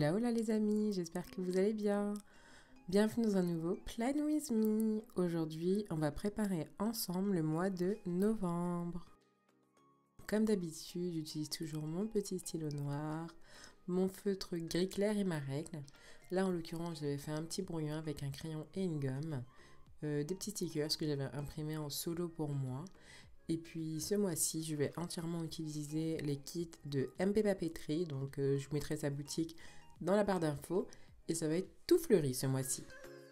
Hola hola les amis, j'espère que vous allez bien. Bienvenue dans un nouveau Plan With Me. Aujourd'hui, on va préparer ensemble le mois de novembre. Comme d'habitude, j'utilise toujours mon petit stylo noir, mon feutre gris clair et ma règle. Là, en l'occurrence, j'avais fait un petit brouillon avec un crayon et une gomme. Des petits stickers que j'avais imprimés en solo pour moi. Et puis ce mois-ci, je vais entièrement utiliser les kits de MP Papeterie. Donc je vous mettrai sa boutique dans la barre d'infos. Et ça va être tout fleuri ce mois-ci.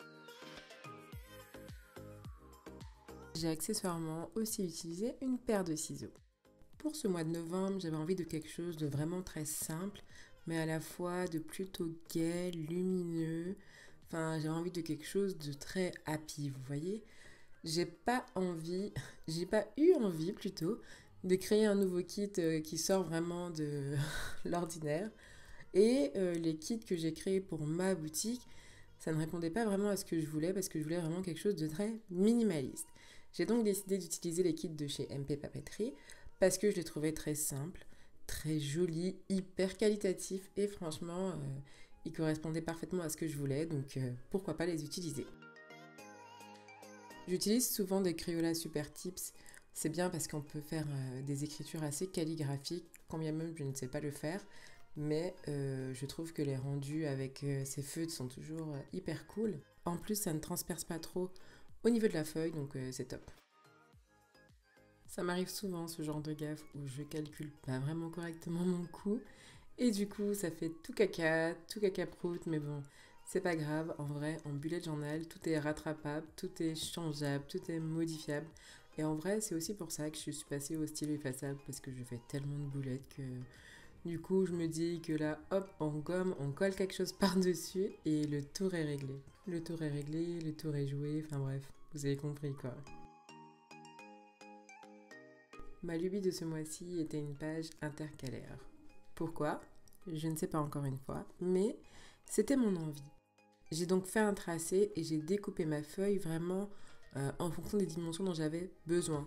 J'ai accessoirement aussi utilisé une paire de ciseaux. Pour ce mois de novembre, j'avais envie de quelque chose de vraiment très simple, mais à la fois de plutôt gai, lumineux. Enfin, j'avais envie de quelque chose de très happy, vous voyez. J'ai pas eu envie plutôt, de créer un nouveau kit qui sort vraiment de l'ordinaire. Et les kits que j'ai créés pour ma boutique, ça ne répondait pas vraiment à ce que je voulais parce que je voulais vraiment quelque chose de très minimaliste. J'ai donc décidé d'utiliser les kits de chez MP Papeterie parce que je les trouvais très simples, très jolis, hyper qualitatifs et franchement, ils correspondaient parfaitement à ce que je voulais, donc pourquoi pas les utiliser. J'utilise souvent des Crayola Super Tips. C'est bien parce qu'on peut faire des écritures assez calligraphiques, quand bien même je ne sais pas le faire. Mais je trouve que les rendus avec ces feutres sont toujours hyper cool. En plus, ça ne transperce pas trop au niveau de la feuille, donc c'est top. Ça m'arrive souvent ce genre de gaffe où je calcule pas vraiment correctement mon coût. Et du coup, ça fait tout caca prout, mais bon, c'est pas grave. En vrai, en bullet journal, tout est rattrapable, tout est changeable, tout est modifiable. Et en vrai, c'est aussi pour ça que je suis passée au stylo effaçable, parce que je fais tellement de boulettes que du coup, je me dis que là, hop, on gomme, on colle quelque chose par-dessus et le tour est réglé. Le tour est réglé, le tour est joué, enfin bref, vous avez compris quoi. Ma lubie de ce mois-ci était une page intercalaire. Pourquoi? Je ne sais pas encore une fois, mais c'était mon envie. J'ai donc fait un tracé et j'ai découpé ma feuille vraiment en fonction des dimensions dont j'avais besoin.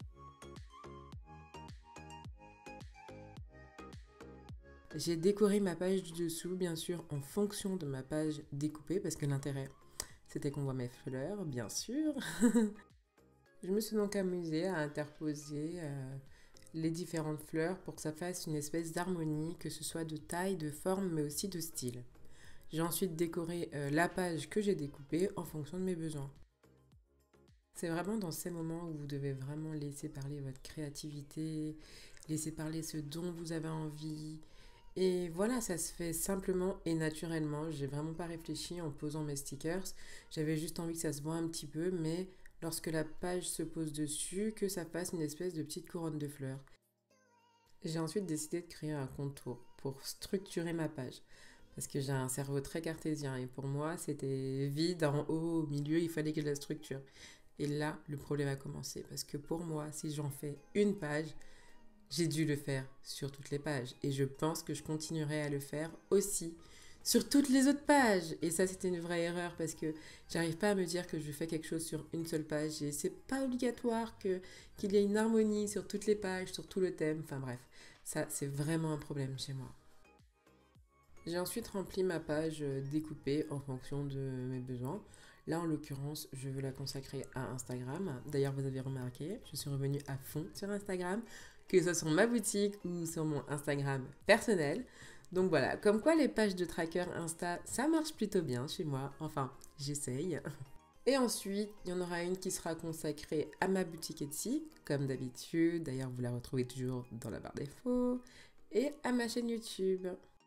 J'ai décoré ma page du dessous, bien sûr, en fonction de ma page découpée, parce que l'intérêt, c'était qu'on voit mes fleurs, bien sûr. Je me suis donc amusée à interposer les différentes fleurs pour que ça fasse une espèce d'harmonie, que ce soit de taille, de forme, mais aussi de style. J'ai ensuite décoré la page que j'ai découpée en fonction de mes besoins. C'est vraiment dans ces moments où vous devez vraiment laisser parler votre créativité, laisser parler ce dont vous avez envie. Et voilà, ça se fait simplement et naturellement. J'ai vraiment pas réfléchi en posant mes stickers. J'avais juste envie que ça se voit un petit peu, mais lorsque la page se pose dessus, que ça fasse une espèce de petite couronne de fleurs. J'ai ensuite décidé de créer un contour pour structurer ma page. Parce que j'ai un cerveau très cartésien et pour moi, c'était vide en haut, au milieu, il fallait que je la structure. Et là, le problème a commencé. Parce que pour moi, si j'en fais une page, j'ai dû le faire sur toutes les pages. Et je pense que je continuerai à le faire aussi sur toutes les autres pages. Et ça, c'était une vraie erreur parce que j'arrive pas à me dire que je fais quelque chose sur une seule page. Et c'est pas obligatoire qu'il y ait une harmonie sur toutes les pages, sur tout le thème. Enfin bref, ça, c'est vraiment un problème chez moi. J'ai ensuite rempli ma page découpée en fonction de mes besoins. Là, en l'occurrence, je veux la consacrer à Instagram. D'ailleurs, vous avez remarqué, je suis revenue à fond sur Instagram, que ce soit sur ma boutique ou sur mon Instagram personnel. Donc voilà, comme quoi les pages de tracker Insta, ça marche plutôt bien chez moi. Enfin, j'essaye. Et ensuite, il y en aura une qui sera consacrée à ma boutique Etsy, comme d'habitude. D'ailleurs, vous la retrouvez toujours dans la barre d'infos. Et à ma chaîne YouTube.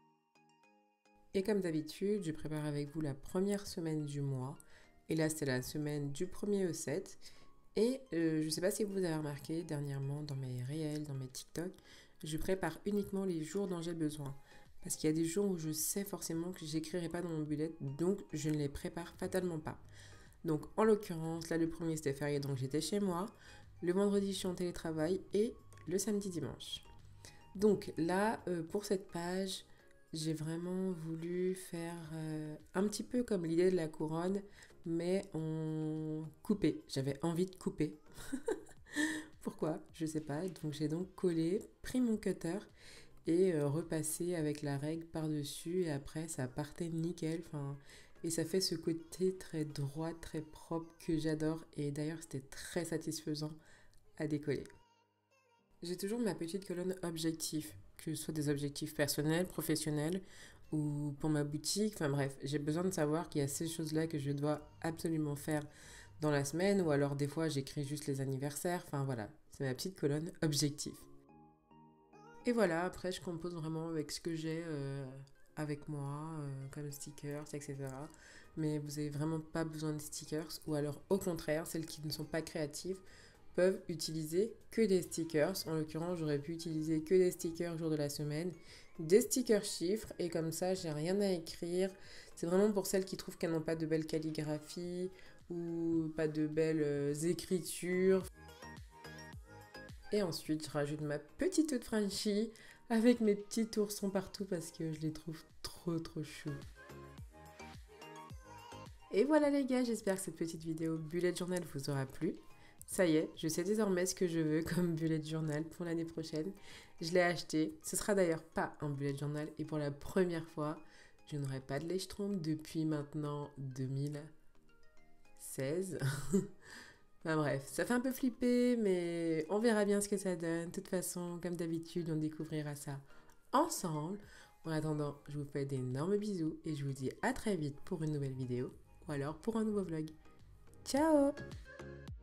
Et comme d'habitude, je prépare avec vous la première semaine du mois. Et là, c'est la semaine du 1er au 7. Et je ne sais pas si vous avez remarqué dernièrement dans mes réels, dans mes TikTok, je prépare uniquement les jours dont j'ai besoin. Parce qu'il y a des jours où je sais forcément que j'écrirai pas dans mon bullet, donc je ne les prépare fatalement pas. Donc en l'occurrence, là le premier c'était férié, donc j'étais chez moi. Le vendredi, je suis en télétravail et le samedi, dimanche. Donc là, pour cette page, j'ai vraiment voulu faire un petit peu comme l'idée de la couronne, mais en coupé. J'avais envie de couper. Pourquoi? Je sais pas. Donc j'ai donc collé, pris mon cutter et repasser avec la règle par-dessus et après ça partait nickel. Enfin, et ça fait ce côté très droit, très propre que j'adore et d'ailleurs c'était très satisfaisant à décoller. J'ai toujours ma petite colonne objectifs, que ce soit des objectifs personnels, professionnels ou pour ma boutique. Enfin bref, j'ai besoin de savoir qu'il y a ces choses-là que je dois absolument faire dans la semaine ou alors des fois j'écris juste les anniversaires. Enfin voilà, c'est ma petite colonne objectifs. Et voilà, après je compose vraiment avec ce que j'ai avec moi, comme stickers, etc. Mais vous n'avez vraiment pas besoin de stickers ou alors au contraire, celles qui ne sont pas créatives peuvent utiliser que des stickers. En l'occurrence, j'aurais pu utiliser que des stickers jour de la semaine, des stickers chiffres, et comme ça, j'ai rien à écrire. C'est vraiment pour celles qui trouvent qu'elles n'ont pas de belle calligraphie ou pas de belles écritures. Et ensuite, je rajoute ma petite œuf Frenchie avec mes petits oursons partout parce que je les trouve trop trop choux. Et voilà les gars, j'espère que cette petite vidéo bullet journal vous aura plu. Ça y est, je sais désormais ce que je veux comme bullet journal pour l'année prochaine. Je l'ai acheté. Ce sera d'ailleurs pas un bullet journal et pour la première fois, je n'aurai pas de lèche-trompe depuis maintenant 2016. Enfin bref, ça fait un peu flipper, mais on verra bien ce que ça donne. De toute façon, comme d'habitude, on découvrira ça ensemble. En attendant, je vous fais d'énormes bisous et je vous dis à très vite pour une nouvelle vidéo ou alors pour un nouveau vlog. Ciao!